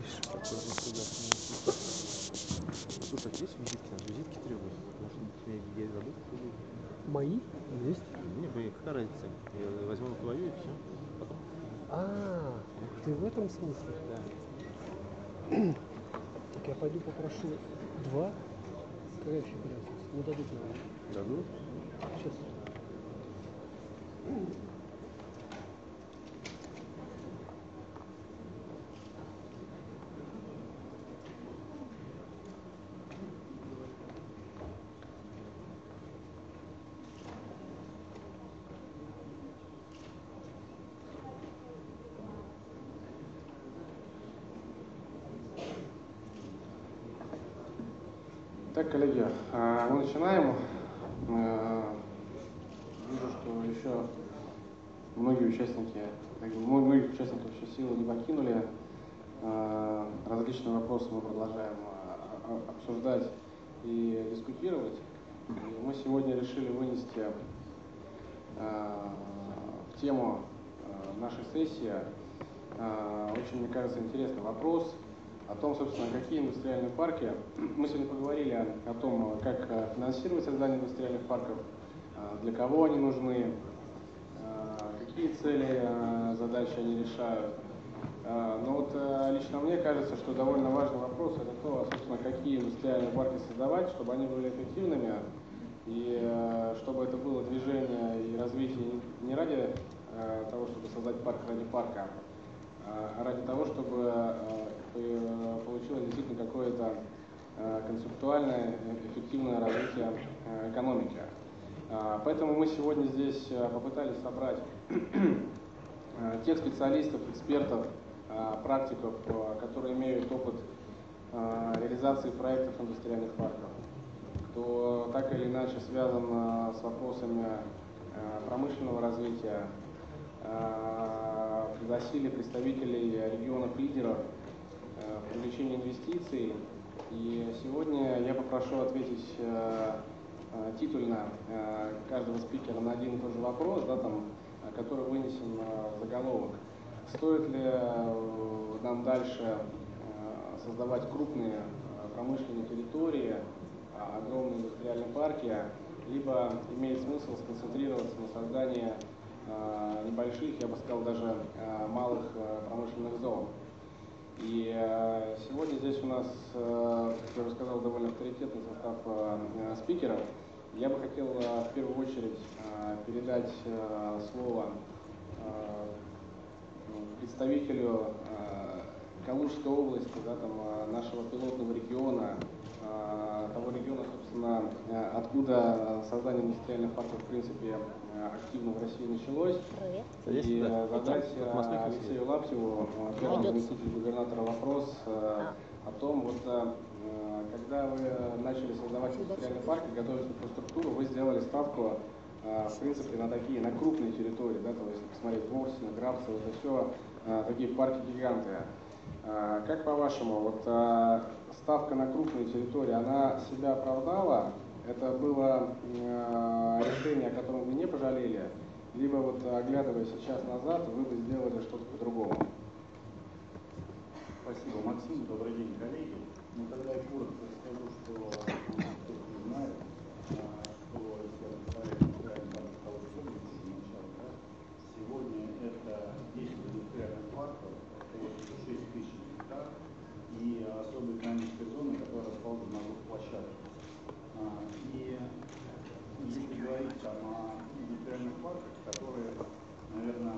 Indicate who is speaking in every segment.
Speaker 1: Видишь, какой государственный институт. Слушай, а есть визитки? Визитки требуют. Может быть, тебе где забыл?
Speaker 2: Мои? Есть?
Speaker 1: Не, какая разница? Я возьму твою и все.
Speaker 2: А, ты в этом смысле?
Speaker 1: Да.
Speaker 2: Так я пойду попрошу 2. Какая вообще разница? Не дадут, наверное.
Speaker 1: Дадут?
Speaker 2: Сейчас.
Speaker 3: Так, коллеги, мы начинаем. Вижу, что еще многих участников еще силы не покинули. Различные вопросы мы продолжаем обсуждать и дискутировать. И мы сегодня решили вынести в тему нашей сессии очень, мне кажется, интересный вопрос о том, собственно, какие индустриальные парки. Мы сегодня поговорили о том, как финансировать создание индустриальных парков, для кого они нужны, какие цели, задачи они решают. Но вот лично мне кажется, что довольно важный вопрос — это то, собственно, какие индустриальные парки создавать, чтобы они были эффективными, и чтобы это было движение и развитие не ради того, чтобы создать парк ради парка, а ради того, чтобы получилось действительно какое-то концептуальное, эффективное развитие экономики. Поэтому мы сегодня здесь попытались собрать тех специалистов, экспертов, практиков, которые имеют опыт реализации проектов индустриальных парков, кто так или иначе связан с вопросами промышленного развития, пригласили представителей регионов-лидеров в привлечении инвестиций. И сегодня я попрошу ответить титульно каждого спикера на один и тот же вопрос, который вынесен в заголовок. Стоит ли нам дальше создавать крупные промышленные территории, огромные индустриальные парки, либо имеет смысл сконцентрироваться на создании небольших, я бы сказал, даже малых промышленных зон. И сегодня здесь у нас, как я уже сказал, довольно авторитетный состав спикеров. Я бы хотел в первую очередь передать слово представителю Калужской области, нашего пилотного региона, того региона, собственно, откуда создание индустриальных парков, в принципе, активно в России началось. И задать Алексею Лаптеву, первому заместителю губернатора, вопрос о том, когда вы начали создавать индустриальные парки, готовить инфраструктуру, вы сделали ставку, в принципе, на крупные территории, если посмотреть Ворсина, Грабцево, это все такие парки-гиганты. Как по-вашему, ставка на крупные территории, она себя оправдала? Это было решение, о котором вы не пожалели? Либо, оглядывая сейчас назад, вы бы сделали что-то по-другому?
Speaker 4: Спасибо, Максим. Добрый день, коллеги. Тогда я коротко скажу, что кто не знает, что я представляю индустриальный парк Калужской области изначально. Сегодня это 10 индустриальных парков, площадью 6 тысяч гектар и особой экономической зоны, которая расположена на двух площадках. И если говорить о индустриальных парках, которые, наверное,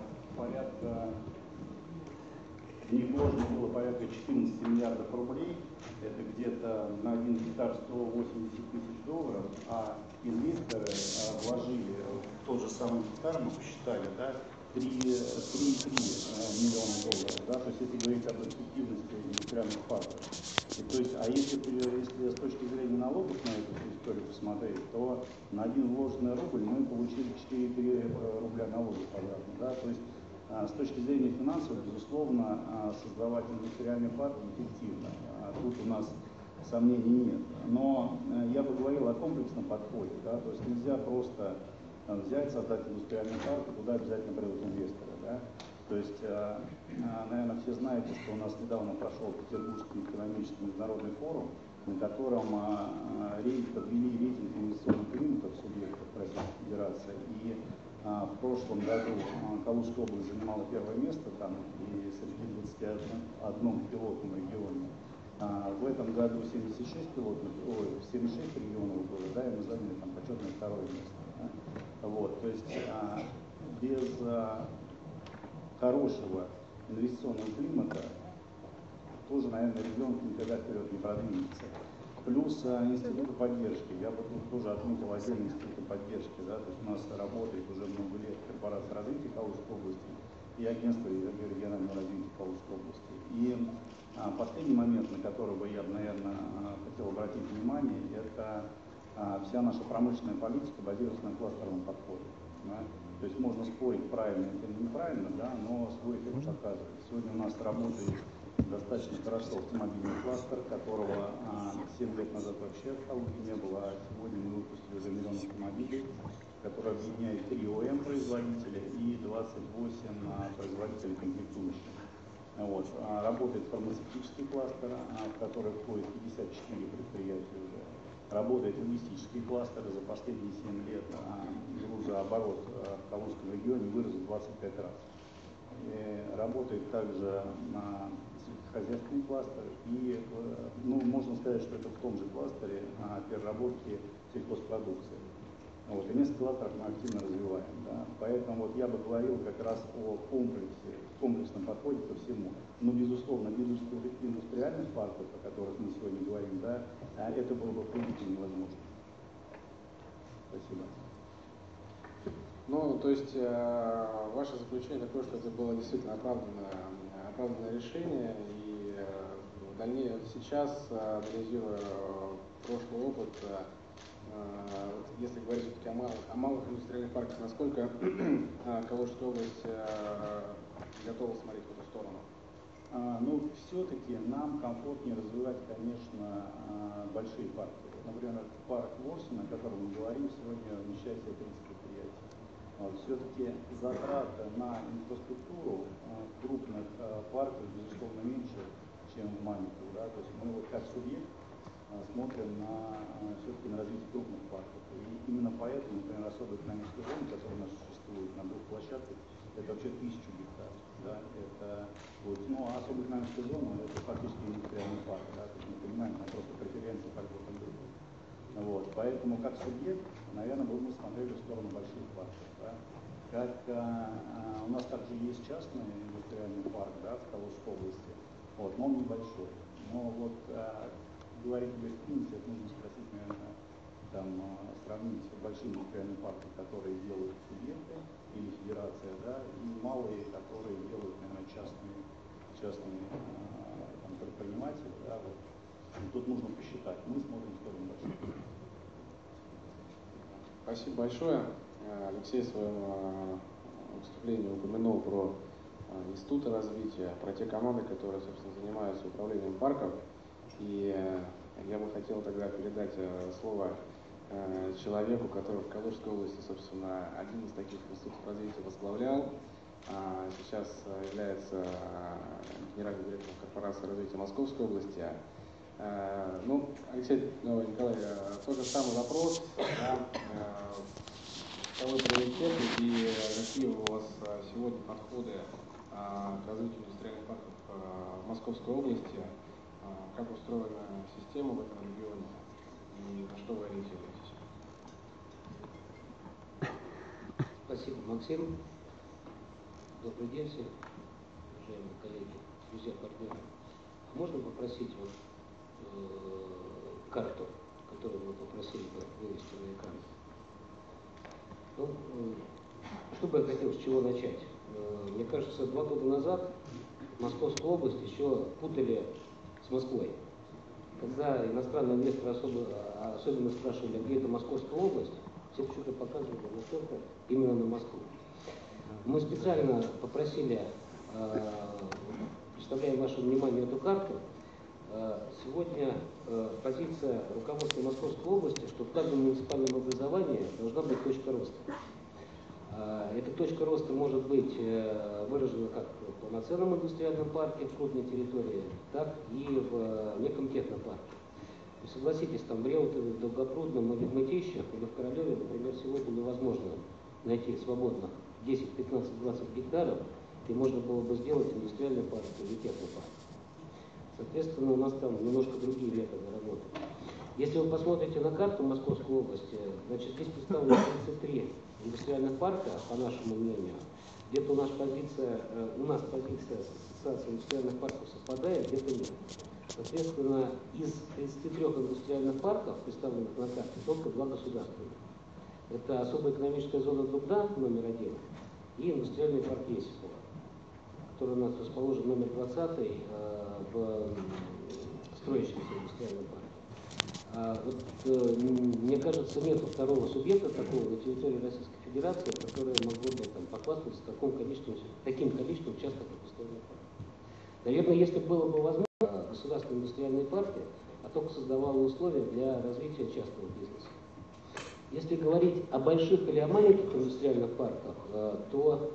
Speaker 4: в них вложено было порядка 14 миллиардов рублей, это где-то на 1 гектар 180 тысяч долларов, а инвесторы вложили в тот же самый гектар, мы посчитали, 3,3 миллиона долларов, то есть это говорит об эффективности индустриальных парков. Если с точки зрения налогов на эту историю посмотреть, то на один вложенный рубль мы получили 4,3 рубля налогов обратно. То есть с точки зрения финансов, безусловно, создавать индустриальный парк эффективно. Тут у нас сомнений нет. Но я бы говорил о комплексном подходе. То есть нельзя просто взять, создать индустриальный парк, и туда обязательно придут инвесторы. То есть, наверное, все знаете, что у нас недавно прошел Петербургский экономический международный форум, на котором подвели рейтинг инвестиционных климатов субъектов Российской Федерации. И в прошлом году Калужская область занимала первое место там, и среди 21 пилотном регионе. В этом году 76 регионов было, да, и мы заняли там почетное второе место. Да. Вот, то есть без хорошего инвестиционного климата тоже, наверное, регион никогда вперед не продвинется. Плюс институты поддержки. Я бы тут тоже отметил отдельные институты поддержки. Да? То есть у нас работает уже много лет корпорация развития Калужской области и агентство регионального развития Калужской области. И последний момент, на который бы я, наверное, хотел обратить внимание, это вся наша промышленная политика базируется на кластерном подходе. Да? То есть можно спорить, правильно это или неправильно, да, но свой эффект показывает. Сегодня у нас работает достаточно хорошо автомобильный кластер, которого 7 лет назад вообще в Калуге не было, а сегодня мы выпустили уже 1 миллион автомобилей, который объединяет 3 ОМ производителя и 28 производителей комплектующих. Вот. Работает фармацевтический кластер, в который входит 54 предприятия уже. Работает логистический кластер, за последние 7 лет грузооборот в Калужском регионе вырос в 25 раз. И работает также сельскохозяйственный кластер и, ну, можно сказать, что это в том же кластере переработки сельхозпродукции. Вот, и несколько кластеров мы активно развиваем. Да. Поэтому вот я бы говорил как раз о комплексном подходе ко всему. Но, безусловно, без индустриальных парков, о которых мы сегодня говорим, да, это было бы в принципе невозможно. Спасибо.
Speaker 3: Ну, то есть ваше заключение такое, что это было действительно оправданное решение, и дальнейшее сейчас, анализируя прошлый опыт, если говорить все-таки о малых индустриальных парках, насколько Калужская область готова смотреть в эту сторону?
Speaker 4: Ну, все-таки нам комфортнее развивать, конечно, большие парки. Например, парк Ворсин, о котором мы говорим, сегодня вмещает в себе 30 предприятий. Все-таки затраты на инфраструктуру крупных парков, безусловно, меньше, чем в маленьких. Да? То есть мы вот как субъект смотрим все-таки на развитие крупных парков. И именно поэтому, например, особая экономическая зона, которая у нас существует на двух площадках, это вообще 1000 гектаров. Да? Это, вот, ну, а особая экономическая зона — это фактически индустриальный парк. Да? То есть мы понимаем, там просто преференции по льготам группам. Вот, поэтому как субъект, наверное, мы бы смотрели в сторону больших парков. Да? Как у нас также есть частный индустриальный парк, да, в Калужской области, вот, но он небольшой. Но вот говорить о гостинице, это нужно спросить, наверное, там, сравнить большие индустриальные парки, которые делают субъекты или федерация, да, и малые, которые делают, наверное, частные там, предприниматели. Да, вот. И тут нужно посчитать. Мы смотрим в сторону больших.
Speaker 3: Спасибо большое. Алексей в своем выступлении упомянул про институты развития, про те команды, которые, собственно, занимаются управлением парков. И я бы хотел тогда передать слово человеку, который в Калужской области, собственно, один из таких институтов развития возглавлял, сейчас является генеральным директором корпорации развития Московской области. Ну, Алексей Николаевич, тот же самый вопрос, да, каковы приоритеты и какие у вас сегодня подходы к развитию индустриальных парков в Московской области, как устроена система в этом регионе и на что вы ориентируетесь?
Speaker 5: Спасибо, Максим. Добрый день всем, уважаемые коллеги, друзья, партнеры. Можно попросить вот карту, которую вы попросили бы вывести на экран? Ну, что бы я хотел, с чего начать? Мне кажется, 2 года назад Московскую область еще путали с Москвой. Когда иностранные инвесторы особенно спрашивали, где это Московская область, все почему-то показывали только именно на Москву. Мы специально попросили, представляем вашему вниманию эту карту. Сегодня позиция руководства Московской области, что в каждом муниципальном образовании должна быть точка роста. Эта точка роста может быть выражена как в полноценном индустриальном парке в крупной территории, так и в неком технопарке. Согласитесь, там в Реутове, в Долгопрудном или в Мытищах или в Королеве, например, сегодня невозможно найти свободных 10, 15, 20 гектаров, где можно было бы сделать индустриальный парк или технопарк. Соответственно, у нас там немножко другие методы работы. Если вы посмотрите на карту Московской области, значит, здесь представлено 33 индустриальных парка, по нашему мнению. Где-то у нас позиция Ассоциации индустриальных парков совпадает, где-то нет. Соответственно, из 33 индустриальных парков, представленных на карте, только 2 государственных. Это особая экономическая зона Дубна, номер 1, и индустриальный парк Есипова, который у нас расположен номер 20 в строящемся индустриальном парке. Мне кажется, нет второго субъекта такого на территории Российской Федерации, который могло бы там похвастаться таким количеством участков индустриальных парков. Наверное, если было бы возможно, государственные индустриальные парки, а только создавало условия для развития частного бизнеса. Если говорить о больших или о маленьких индустриальных парках, то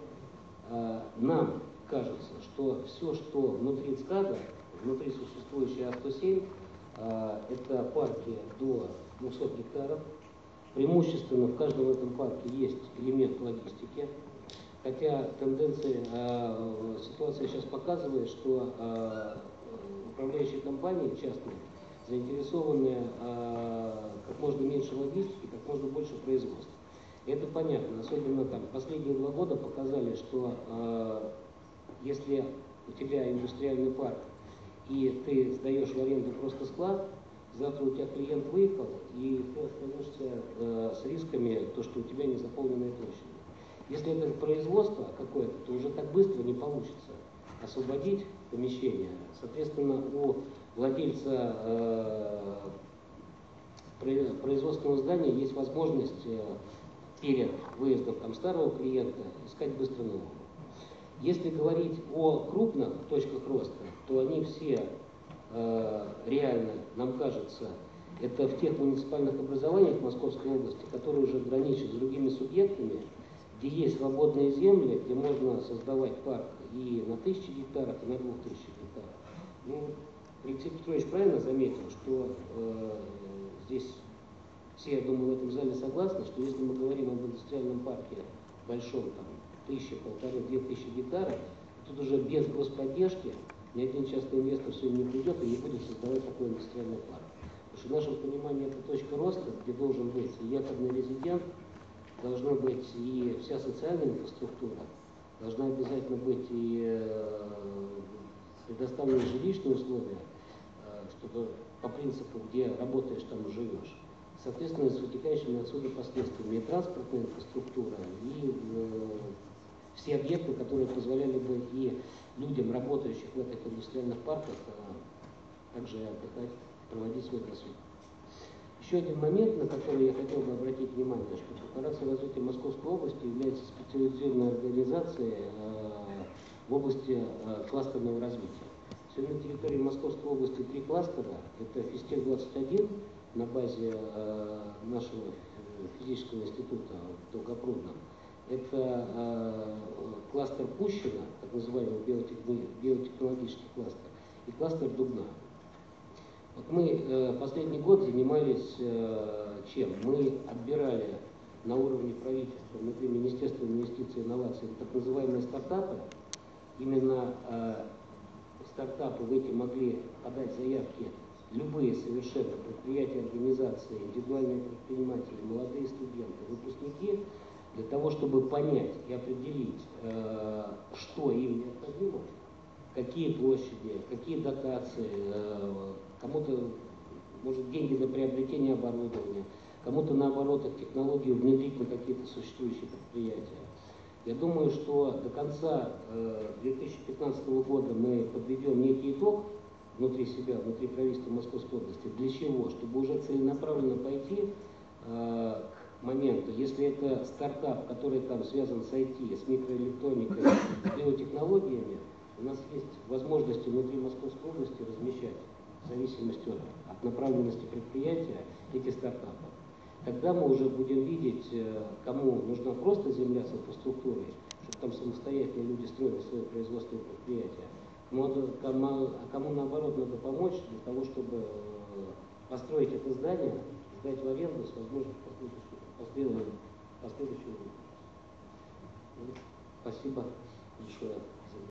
Speaker 5: нам кажется, что все, что внутри ЦКАДа, внутри существующей А107, это парки до 200 гектаров. Преимущественно в каждом этом парке есть элемент логистики. Хотя тенденция, ситуация сейчас показывает, что управляющие компании частные заинтересованы как можно меньше логистики, как можно больше производства. И это понятно, особенно там последние 2 года показали, что если у тебя индустриальный парк и ты сдаешь в аренду просто склад, завтра у тебя клиент выехал, и ты остаешься с рисками, то, что у тебя не заполненные площади. Если это производство какое-то, то уже так быстро не получится освободить помещение. Соответственно, у владельца производственного здания есть возможность перед выездом там, старого клиента искать быстро нового. Если говорить о крупных точках роста, то они все реально, нам кажется, это в тех муниципальных образованиях Московской области, которые уже граничат с другими субъектами, где есть свободные земли, где можно создавать парк и на 1000 гектаров, и на 2000 гектаров. Ну, Алексей Петрович правильно заметил, что здесь все, я думаю, в этом зале согласны, что если мы говорим об индустриальном парке большом, там, 1000, 1500-2000 гектаров, тут уже без господдержки ни один частный инвестор сегодня не придет и не будет создавать такой индустриальный парк. Потому что в нашем понимании это точка роста, где должен быть и якорный резидент, должна быть и вся социальная инфраструктура, должна обязательно быть и предоставлены жилищные условия, чтобы по принципу, где работаешь, там и живешь. Соответственно, с вытекающими отсюда последствиями и транспортная инфраструктура, и все объекты, которые позволяли бы и людям, работающих в этих индустриальных парках, также отдыхать, проводить свой досуг. Еще один момент, на который я хотел бы обратить внимание, что Корпорация развития Московской области является специализированной организацией в области кластерного развития. Сегодня на территории Московской области 3 кластера. Это Физтех-21 на базе нашего физического института в Долгопрудном. Это кластер Пущино, так называемый биотехнологический кластер, и кластер Дубна. Вот мы последний год занимались чем? Мы отбирали на уровне правительства, внутри Министерства инвестиций и инноваций, так называемые стартапы. Именно стартапы в эти могли подать заявки любые совершенно предприятия, организации, индивидуальные предприниматели, молодые студенты, выпускники, для того, чтобы понять и определить, что им необходимо, какие площади, какие дотации, кому-то, может, деньги на приобретение оборудования, кому-то, наоборот, технологию внедрить на какие-то существующие предприятия. Я думаю, что до конца 2015 года мы подведем некий итог внутри себя, внутри правительства Московской области. Для чего? Чтобы уже целенаправленно пойти к моменту, если это стартап, который там связан с IT, с микроэлектроникой, с биотехнологиями, у нас есть возможности внутри Московской области размещать в зависимости от направленности предприятия эти стартапы. Тогда мы уже будем видеть, кому нужна просто земля с инфраструктурой, чтобы там самостоятельно люди строили свои производственные предприятия, кому наоборот надо помочь для того, чтобы построить это здание, сдать в аренду с возможностью последующего. Спасибо большое.